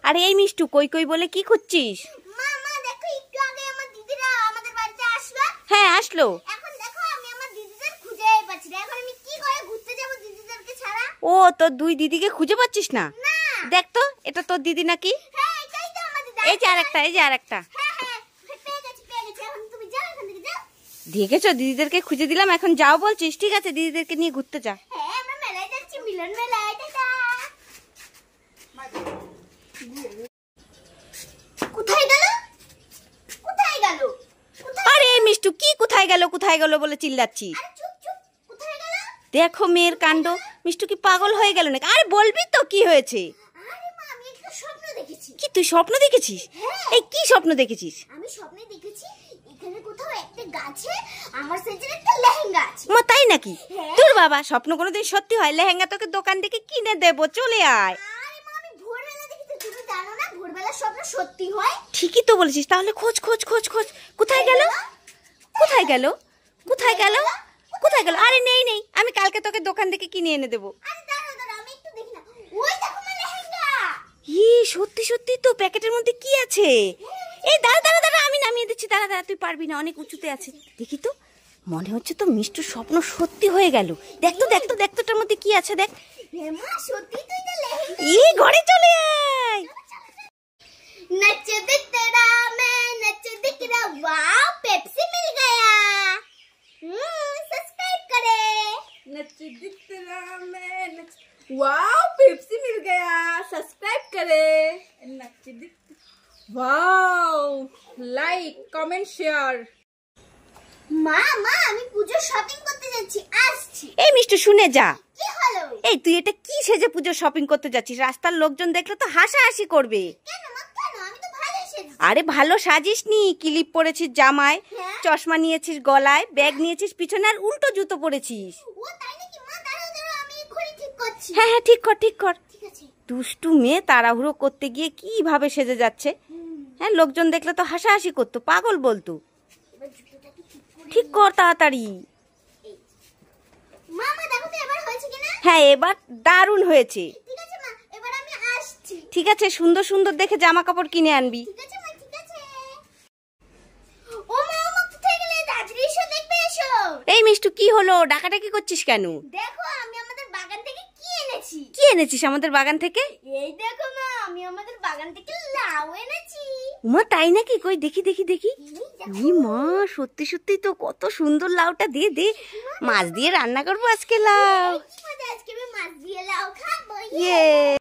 আরে এই মিষ্টু, কই কই বলে কি খুঁজছিস? মা মা দেখো, একটু আগে আমার দিদিরা আমাদের বাড়িতে আসলো। হ্যাঁ আসলো। এখন দেখো আমি আমার দিদিদের খুঁজেই পাচ্ছি না। এখন আমি কি করে ঘুরতে যাব দিদিদেরকে ছাড়া? ও, তোর দুই দিদিকে খুঁজে পাচ্ছিস না? না। দেখ তো, এটা তোর দিদি নাকি? হ্যাঁ এটাই তো আমার দিদি। এই যে আরেকটা, এই যে আরেকটা। হ্যাঁ হ্যাঁ পেয়ে গেছি পেয়ে গেছি। এখন তুমি যাও এখান থেকে যাও। দেখেছো, দিদিদেরকে খুঁজে দিলাম, এখন যাও বলছিস? ঠিক আছে, দিদিদেরকে নিয়ে ঘুরতে যা। হ্যাঁ আমরা মেলায় যাচ্ছি, মিলন মেলায়। টাটা। কোথায় গেল? কোথায় গেল? আরে মিষ্টু, কি কোথায় গেল কোথায় গেল বলে চিল্লাচ্ছিস? আরে চুপ চুপ, কোথায় গেল? দেখো মেয়ের কাণ্ড, মিষ্টু কি পাগল হয়ে গেল নাকি? আরে বলবি তো কি হয়েছে? আরে মা, আমি একটা স্বপ্ন দেখেছি। কি তুই স্বপ্ন দেখেছিস? এই কি স্বপ্ন দেখেছিস? আমি স্বপ্নে দেখেছি এখানে কোথাও একটা গাছে আমার সাইজের একটা লেহেঙ্গা আছে। মা তাই নাকি? হ্যাঁ। তোর বাবা, স্বপ্ন কোনোদিন সত্যি হয়? লেহেঙ্গা তোকে দোকান থেকে কিনে দেবো, চলে আয়। আরে মা, আমি ভোরবেলা দেখেছি। তুমি জানো না ভোরবেলা স্বপ্ন সত্যি হয়? ঠিকই তো বলেছিস। তাহলে খোঁজ খোঁজ খোঁজ খোঁজ। কোথায় গেল কোথায় গেল কোথায় গেল কোথায় গেল? আরে নেই নেই, আমি কালকে তোকে দোকান থেকে কিনে এনে দেবো। আরে দাঁড়াও দাঁড়াও, আমি একটু দেখি না। ওই দেখো আমার লেহেঙ্গা। সত্যি সত্যি তো, প্যাকেটের মধ্যে কি আছে? এই দাঁড়া দাঁড়া দাঁড়া, আমি নামিয়ে দিচ্ছি। দাঁড়া দাঁড়া, তুই পারবি না, অনেক উঁচুতে আছে। দেখি তো, মনে হচ্ছে তো মিষ্টুর স্বপ্ন সত্যি হয়ে গেল। দেখ তো দেখ তো দেখ তো, ওটার মধ্যে কি আছে দেখ। হে মা, সত্যি তো এটা লেহেঙ্গা। ঘরে চলে আয়। नच दिख तेरा मैं नच दिख रहा, वाह पेप्सी मिल गया। सब्सक्राइब करें। नच दिख तेरा मैं नच, वाओ पेप्सी मिल गया, सब्सक्राइब करें। नच दिख, वाओ लाइक कमेंट शेयर। মা মা, আমি পুজোর শপিং করতে যাচ্ছি, আসছি। এই মিষ্টু শুনে যা। কি হলো? এই তুই এটা কি সেজে পুজো শপিং করতে যাচ্ছিস? রাস্তার লোকজন দেখলে তো হাসাহাসি করবে। কেন মা কেন? আমি তো ভালো সেজেছি। আরে ভালো সাজিস নি, ক্লিপ পরেছিস জামায়, হ্যাঁ। চশমা নিয়েছিস গলায়, ব্যাগ নিয়েছিস পিছনে, আর উল্টো জুতো পরেছিস। ও তাই নাকি? মা দাঁড়াও দাঁড়াও, আমি এক্ষুনি ঠিক করছি। হ্যাঁ হ্যাঁ, ঠিক কর ঠিক কর। ঠিক আছে। দুষ্টু মেয়ে তাড়াহুড়ো করতে গিয়ে কিভাবে সেজে যাচ্ছে। হ্যাঁ, লোকজন দেখলে তো হাসাহাসি করতো, পাগল বলতো। এবার জুতোটাকে ঠিক করে। ঠিক কর তাড়াতাড়ি। মা মা দেখো তো এবার হয়েছে কিনা? হ্যাঁ, এবার দারুণ হয়েছে। ঠিক আছে মা, এবার আমি আসছি। ঠিক আছে, সুন্দর সুন্দর দেখে জামা কাপড় কিনে আনবি। ঠিক আছে মা, ঠিক আছে। ও মা কোথায় গেলে? তাড়াতাড়ি এসো, দেখবে এসো। এই মিষ্টু, কি হলো? ডাকাডাকি করছিস কেন? দেখো আমি আমাদের বাগান থেকে কি এনেছি। কি এনেছিস আমাদের বাগান থেকে? এই দেখো মা, আমি আমাদের বাগান থেকে লাউ এনেছি। উমা তাই নাকি? কই দেখি দেখি দেখি। এই দেখো। ই মা, সত্যি সত্যি তো, কত সুন্দর লাউটা। দে দে, মাছ দিয়ে রান্না করবো আজকে লাউ। কি মজা, আজকে আমি মাছ দিয়ে লাউ খাবো। ইয়ে